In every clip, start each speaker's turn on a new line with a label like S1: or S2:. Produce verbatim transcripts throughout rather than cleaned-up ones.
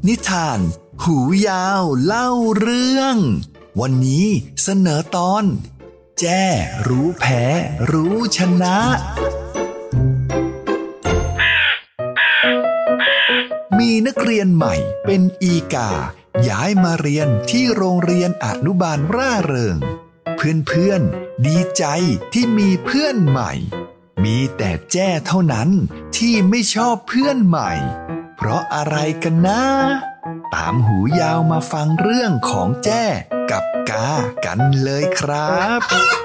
S1: นิทานหูยาวเล่าเรื่องวันนี้เสนอตอนแจ้รู้แพ้รู้ชนะมีนักเรียนใหม่เป็นอีกาย้ายมาเรียนที่โรงเรียนอนุบาลร่าเริงเพื่อนๆดีใจที่มีเพื่อนใหม่มีแต่แจ้เท่านั้นที่ไม่ชอบเพื่อนใหม่เพราะอะไรกันนะตามหูยาวมาฟังเรื่องของแจ้กับกากันเลยครับ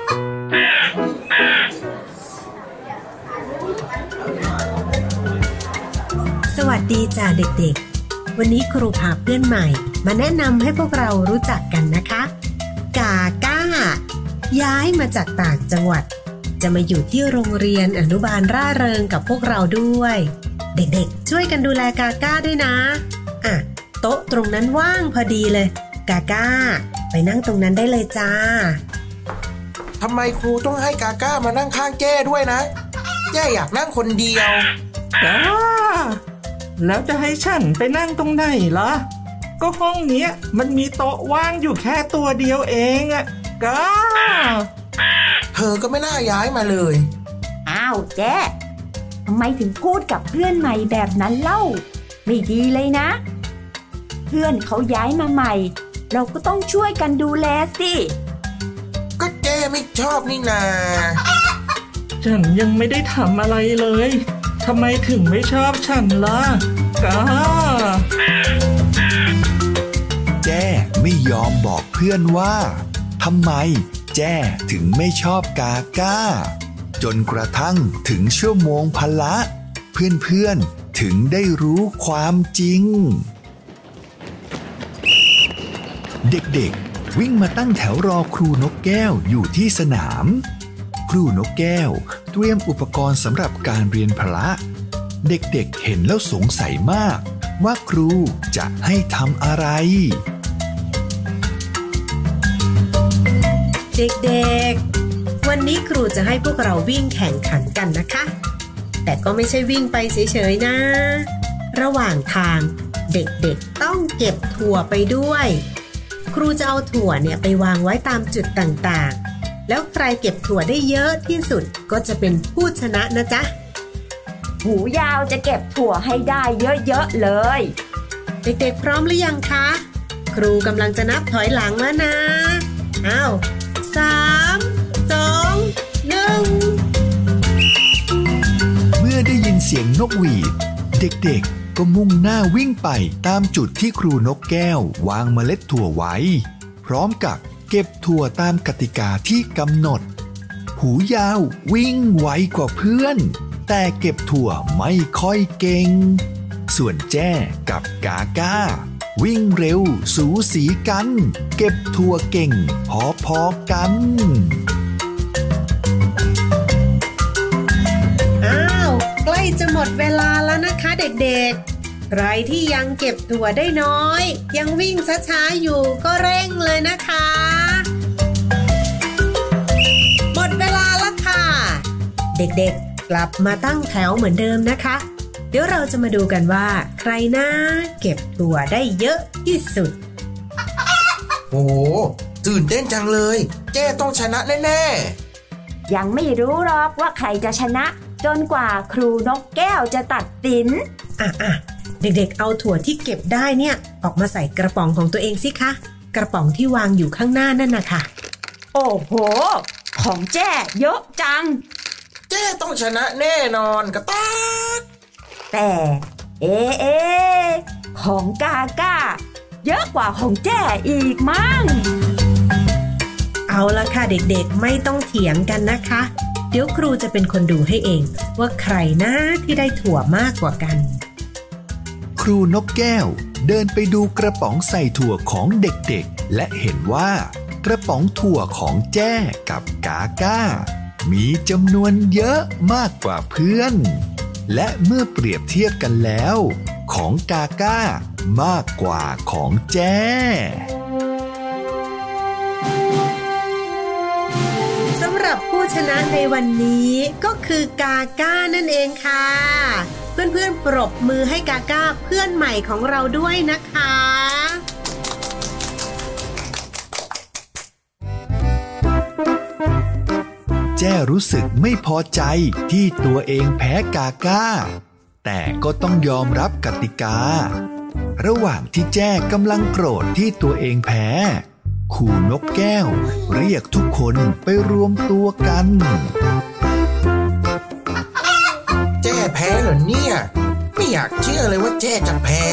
S2: สวัสดีจ้าเด็กๆวันนี้ครูพาเพื่อนใหม่มาแนะนำให้พวกเรารู้จักกันนะคะกาก้าย้ายมาจากต่างจังหวัดจะมาอยู่ที่โรงเรียนอนุบาลร่าเริงกับพวกเราด้วยเด็กๆช่วยกันดูแลกาก้าด้วยนะอ่ะโต๊ะตรงนั้นว่างพอดีเลยกาก้าไปนั่งตรงนั้นได้เลยจ้า
S3: ทำไมครูต้องให้กาก้ามานั่งข้างแจ้ด้วยนะแจ้อยากนั่งคนเดียว
S4: กาแล้วจะให้ฉันไปนั่งตรงไหนล่ะก็ห้องเนี้ยมันมีโต๊ะว่างอยู่แค่ตัวเดียวเองอะกา
S3: เธอก็ไม่น่าย้ายมาเลย
S5: อ้าวแจ้ทำไมถึงพูดกับเพื่อนใหม่แบบนั้นเล่าไม่ดีเลยนะเพื่อนเขาย้ายมาใหม่เราก็ต้องช่วยกันดูแลสิ
S3: ก็แจ้ไม่ชอบนี่นา
S4: ฉันยังไม่ได้ทำอะไรเลยทำไมถึงไม่ชอบฉันล่ะกา
S1: แจ้ไม่ยอมบอกเพื่อนว่าทำไมแจ้ถึงไม่ชอบกาก้าจนกระทั่งถึงชั่วโมงพละเพื่อนๆถึงได้รู้ความจริงเด็กๆวิ่งมาตั้งแถวรอครูนกแก้วอยู่ที่สนามครูนกแก้วเตรียมอุปกรณ์สำหรับการเรียนพละเด็กๆเห็นแล้วสงสัยมากว่าครูจะให้ทำอะไร
S2: เด็กๆวันนี้ครูจะให้พวกเราวิ่งแข่งขันกันนะคะแต่ก็ไม่ใช่วิ่งไปเฉยๆนะระหว่างทางเด็กๆต้องเก็บถั่วไปด้วยครูจะเอาถั่วเนี่ยไปวางไว้ตามจุดต่างๆแล้วใครเก็บถั่วได้เยอะที่สุดก็จะเป็นผู้ชนะนะจ๊ะ
S5: หูยาวจะเก็บถั่วให้ได้เยอะๆเลย
S2: เด็กๆพร้อมหรือยังคะครูกำลังจะนับถอยหลังแล้วนะอ้าวสามสองหนึ่ง
S1: เมื่อได้ยินเสียงนกหวีดเด็กๆก็มุ่งหน้าวิ่งไปตามจุดที่ครูนกแก้ววางเมล็ดถั่วไว้พร้อมกับเก็บถั่วตามกติกาที่กำหนดหูยาววิ่งไวกว่าเพื่อนแต่เก็บถั่วไม่ค่อยเก่งส่วนแจ้กับกาก้าวิ่งเร็วสูสีกันเก็บถั่วเก่งพอๆกัน
S2: อ้าวใกล้จะหมดเวลาแล้วนะคะเด็กๆใครที่ยังเก็บถั่วได้น้อยยังวิ่งช้าๆอยู่ก็เร่งเลยนะคะหมดเวลาแล้วค่ะเด็กๆกลับมาตั้งแถวเหมือนเดิมนะคะเดี๋ยวเราจะมาดูกันว่าใครนะเก็บถั่วได้เยอะที่สุด
S3: โอ้ตื่นเต้นจังเลยแจ้ต้องชนะแน่
S5: ๆยังไม่รู้หรอกว่าใครจะชนะจนกว่าครูนกแก้วจะตัดสิน
S2: อ่ะอ่ะเด็กๆเอาถั่วที่เก็บได้เนี่ยออกมาใส่กระป๋องของตัวเองสิคะกระป๋องที่วางอยู่ข้างหน้านั่นนะคะ
S5: โอ้โหของแจ้เยอะจัง
S3: แจ้ต้องชนะแน่นอนกระตัก
S5: แต่เอ๊ะเอ๊ะของกาก้าเยอะกว่าของแจ้อีกมั้ง
S2: เอาละค่ะเด็กๆไม่ต้องเถียงกันนะคะเดี๋ยวครูจะเป็นคนดูให้เองว่าใครนะที่ได้ถั่วมากกว่ากัน
S1: ครูนกแก้วเดินไปดูกระป๋องใส่ถั่วของเด็กๆและเห็นว่ากระป๋องถั่วของแจ้กับกาก้ามีจำนวนเยอะมากกว่าเพื่อนและเมื่อเปรียบเทียบกันแล้วของกาก้ามากกว่าของแจ้
S2: สำหรับผู้ชนะในวันนี้ก็คือกาก้านั่นเองค่ะเพื่อนๆปรบมือให้กาก้าเพื่อนใหม่ของเราด้วยนะคะ
S1: แจ้รู้สึกไม่พอใจที่ตัวเองแพ้กาก้าแต่ก็ต้องยอมรับกติการะหว่างที่แจ้กำลังโกรธที่ตัวเองแพ้ครูนกแก้วเรียกทุกคนไปรวมตัวกัน
S3: แจ้แพ้เหรอเนี่ยไม่อยากเชื่อเลยว่าแจ้จะแพ้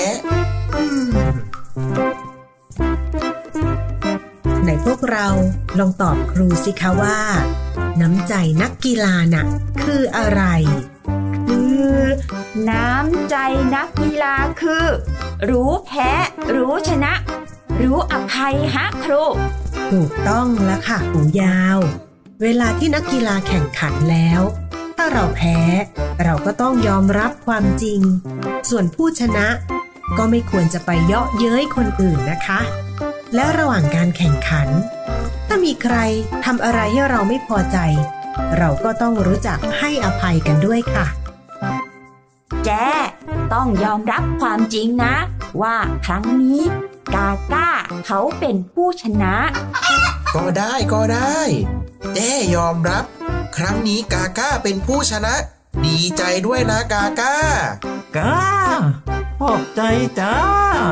S2: ไหนพวกเราลองตอบครูสิคะว่าน้ำใจนักกีฬาน่ะคืออะไร
S5: คือน้ำใจนักกีฬาคือรู้แพ้รู้ชนะรู้อภัยฮะครู
S2: ถูกต้องแล้วค่ะหูยาวเวลาที่นักกีฬาแข่งขันแล้วถ้าเราแพ้เราก็ต้องยอมรับความจริงส่วนผู้ชนะก็ไม่ควรจะไปเยาะเย้ยคนอื่นนะคะและระหว่างการแข่งขันถ้ามีใครทำอะไรให้เราไม่พอใจเราก็ต้องรู้จักให้อภัยกันด้วยค่ะ
S5: แจ้ต้องยอมรับความจริงนะว่าครั้งนี้กาก้าเขาเป็นผู้ชนะ
S3: ก็ได้ก็ได้แจ้ยอมรับครั้งนี้กาก้าเป็นผู้ชนะดีใจด้วยนะกาก้ากา
S4: ขอบใจจ้า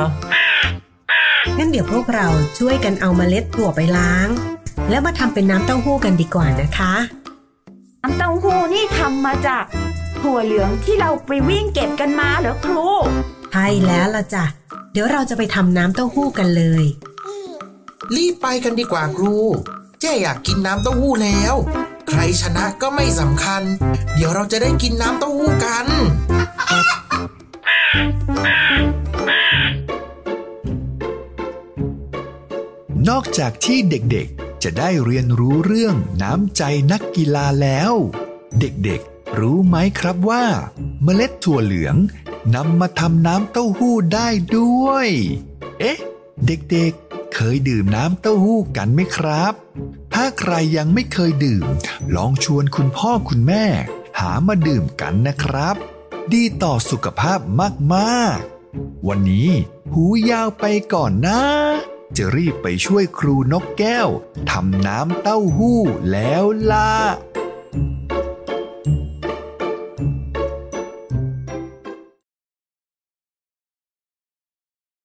S2: งั้นเดี๋ยวพวกเราช่วยกันเอาเมล็ดถั่วไปล้างแล้วมาทำเป็นน้ำเต้าหู้กันดีกว่านะคะ
S5: น้ำเต้าหู้นี่ทำมาจากถั่วเหลืองที่เราไปวิ่งเก็บกันมาเหรอครู
S2: ใช่แล้วล่ะจ้ะเดี๋ยวเราจะไปทำน้ำเต้าหู้กันเลย
S3: รีบไปกันดีกว่าครูแจ้อยากกินน้ำเต้าหู้แล้วใครชนะก็ไม่สำคัญเดี๋ยวเราจะได้กินน้ำเต้าหู้กัน
S1: นอกจากที่เด็กๆจะได้เรียนรู้เรื่องน้ำใจนักกีฬาแล้วเด็กๆรู้ไหมครับว่าเมล็ดถั่วเหลืองนำมาทำน้ำเต้าหู้ได้ด้วยเอ๊ะเด็กๆเคยดื่มน้ำเต้าหู้กันไหมครับถ้าใครยังไม่เคยดื่มลองชวนคุณพ่อคุณแม่หามาดื่มกันนะครับดีต่อสุขภาพมากๆวันนี้หูยาวไปก่อนนะจะรีบไปช่วยครูนกแก้วทำน้ำเต้าหู้แล้วล่ะ